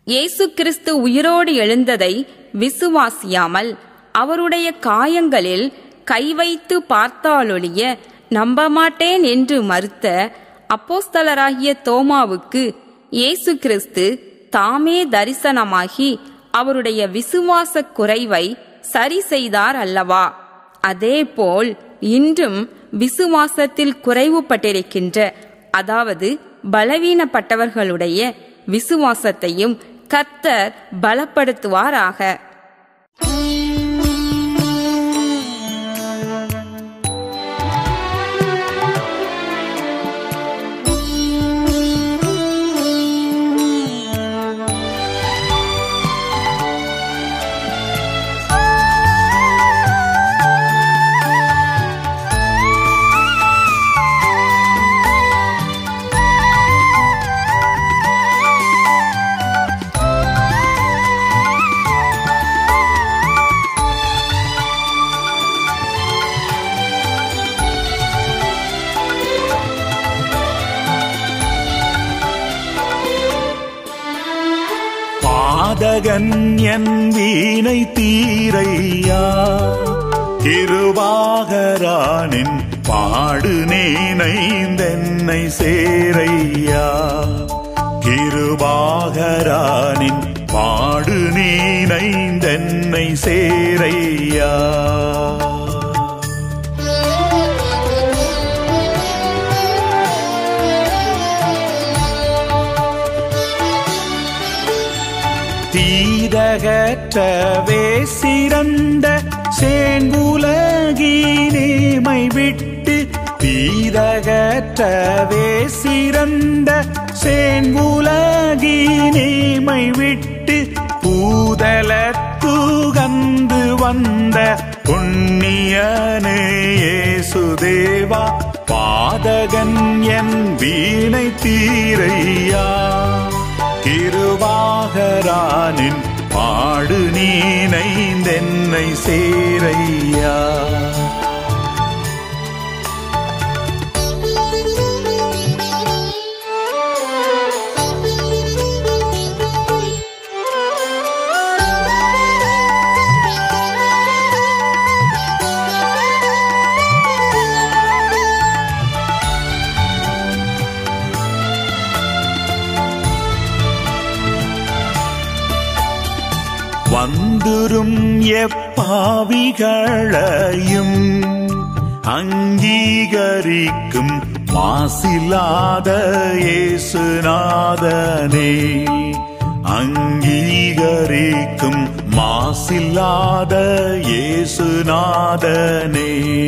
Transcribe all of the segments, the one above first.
இயேசு கிறிஸ்து உயிரோடு எழுந்ததை விசுவாசியாமல் அவருடைய காயங்களில் கை வைத்து பார்த்தாலொழிய நம்பமாட்டேன் என்று மறுத்த அப்போஸ்தலராகிய தோமாவுக்கு இயேசு கிறிஸ்து தாமே தரிசனமாகி அவருடைய விசுவாச குறைவை சரி செய்தார் அல்லவா? அதேபோல் இன்றும் விசுவாசத்தில் குறைவுபட்டிருக்கின்ற, அதாவது பலவீனப்பட்டவர்களுடைய விசுவாசத்தையும் கர்த்தர் பலப்படுத்துவாராக. பாதகன் என் வீணை தீரையா, கிருபாகரானின் பாடு நினைந்தென்னை சேரையா. கிருபாகரானின் பாடு நினைந்தென்னை சேரையா. தீரகற்றவே சிறந்த சேங்குலகினேமை விட்டு, தீரகற்றவே சிறந்த சேங்குலகினேமை விட்டு, பூதலத்துகந்து வந்த புண்ணியனே இயேசுதேவா. பாதகன் என் வீணை தீரையா, கிருபாகரானின் பாடு நினைந்தென்னை சேரையா. வந்துரும் எப்பாவிகளையும் அங்கீகரிக்கும் மாசில்லாத இயேசுநாதனே. அங்கீகரிக்கும் மாசில்லாத இயேசுநாதனே.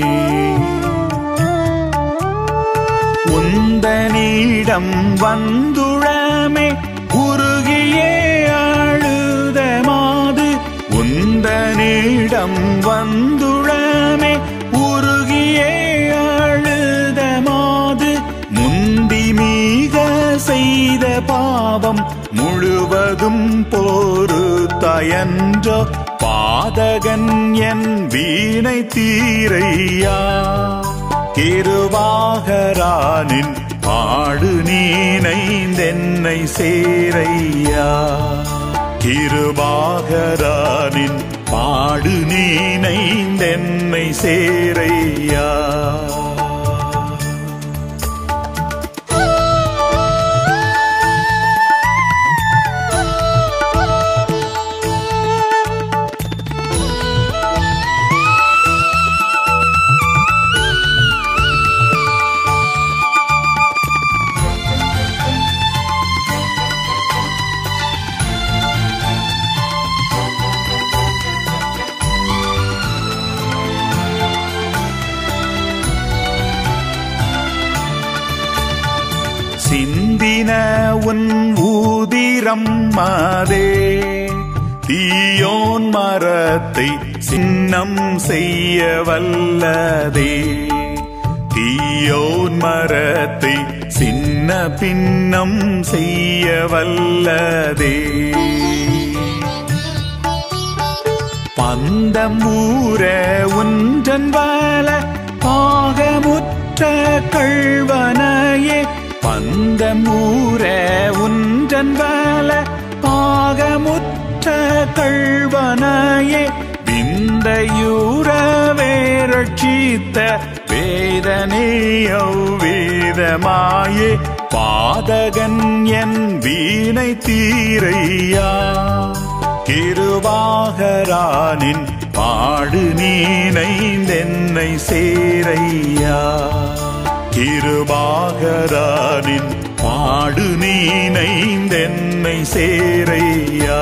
உந்தனிடம் வந்துழமே உருகியே அழுதமாது, உந்தனிடம் வந்துழமே உருகியே அழுதமாது, முந்தி மிக செய்த பாவம் முழுவதும் பொறுத்தயன்றோ. பாதகன் என் வீணை தீரையா, கிருபாகரானின் பாடு நினைந்தென்னை சேரையா. கிருபாகரானின் பாடு நினைந்தென்னை சேரையா. சிந்தின உன் ஊதிரம் மாதே, தீயோன் மரத்தை சின்னம் செய்ய வல்லதே. தீயோன் மரத்தை சின்ன பின்னம் செய்ய வல்லதே. பந்தம் ஊர உன்றன் வல பாகமுற்ற கள்வனையே. பந்தம் ஊர உன்றன் வல பாக உற்ற கள்வனையே விந்தையுறவே ரட்சித்த வேதனையோ வேதமாயே பாதகன் என் வீணை தீரையா கிருபாகரானின் பாடு நீனைந்தென்னை சேரையா கிருபாகரானின் பாடு நீனைந்தென்னை சேரையா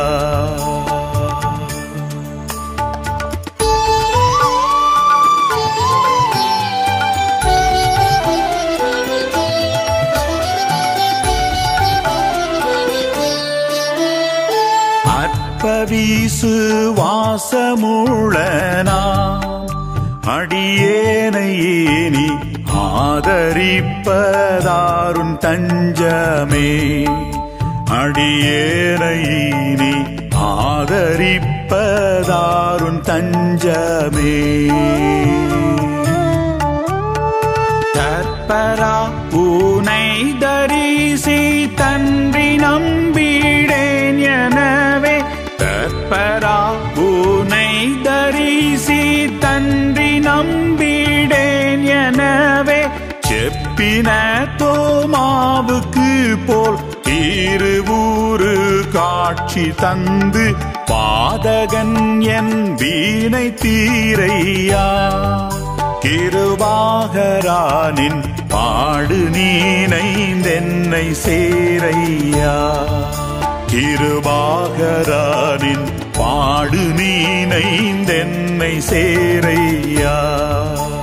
விசுவாசமுள்ளனாம் அடியேனை நீ ஆதரிப்பதாருன் தஞ்சமே அடியேனை நீ ஆதரிப்பதாருன் தஞ்சமே தற்பரா உனை தரிசி தன்றி நம்பிடேன் எனவே தற்பரா உனை தரிசி தன்றி நம்பிடேன் எனவே செப்பின தோமாவுக்கு போல் இருவூறு காட்சி தந்து பாதகன் என் வீணை தீரையா கிருபாகரானின் பாடு நீனைந்தென்னை சேரையா கிருபாகரானின் பாடு நீனைந்தென்னை சேரையா